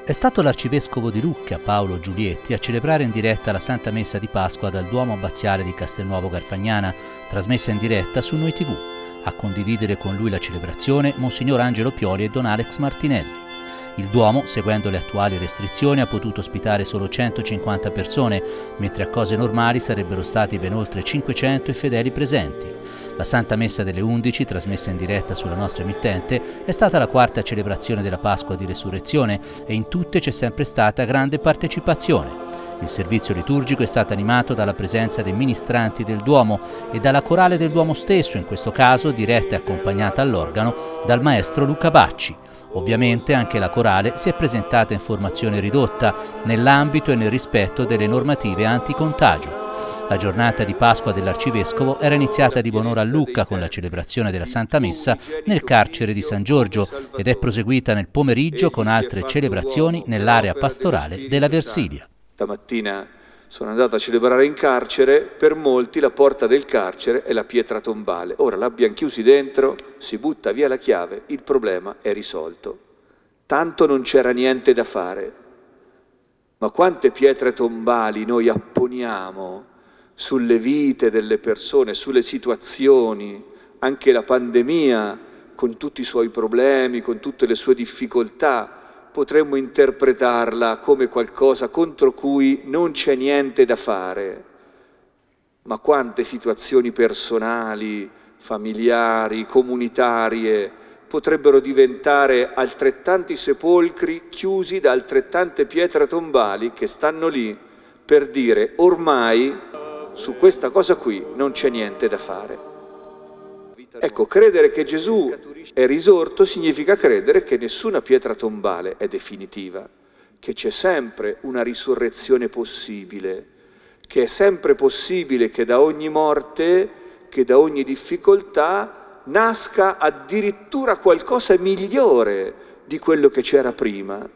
È stato l'arcivescovo di Lucca, Paolo Giulietti, a celebrare in diretta la Santa Messa di Pasqua dal Duomo Abbaziale di Castelnuovo Garfagnana, trasmessa in diretta su Noi TV. A condividere con lui la celebrazione Monsignor Angelo Pioli e Don Alex Martinelli. Il Duomo, seguendo le attuali restrizioni, ha potuto ospitare solo 150 persone, mentre a cose normali sarebbero stati ben oltre 500 i fedeli presenti. La Santa Messa delle 11, trasmessa in diretta sulla nostra emittente, è stata la quarta celebrazione della Pasqua di Resurrezione e in tutte c'è sempre stata grande partecipazione. Il servizio liturgico è stato animato dalla presenza dei ministranti del Duomo e dalla corale del Duomo stesso, in questo caso diretta e accompagnata all'organo dal maestro Luca Bacci. Ovviamente anche la corale si è presentata in formazione ridotta, nell'ambito e nel rispetto delle normative anticontagio. La giornata di Pasqua dell'Arcivescovo era iniziata di buon'ora a Lucca con la celebrazione della Santa Messa nel carcere di San Giorgio ed è proseguita nel pomeriggio con altre celebrazioni nell'area pastorale della Versilia. Stamattina sono andato a celebrare in carcere, per molti la porta del carcere è la pietra tombale. Ora l'abbiamo chiusi dentro, si butta via la chiave, il problema è risolto. Tanto non c'era niente da fare. Ma quante pietre tombali noi apponiamo sulle vite delle persone, sulle situazioni, anche la pandemia con tutti i suoi problemi, con tutte le sue difficoltà, potremmo interpretarla come qualcosa contro cui non c'è niente da fare. Ma quante situazioni personali, familiari, comunitarie potrebbero diventare altrettanti sepolcri chiusi da altrettante pietre tombali che stanno lì per dire ormai su questa cosa qui non c'è niente da fare. Ecco, credere che Gesù è risorto significa credere che nessuna pietra tombale è definitiva, che c'è sempre una risurrezione possibile, che è sempre possibile che da ogni morte, che da ogni difficoltà nasca addirittura qualcosa migliore di quello che c'era prima.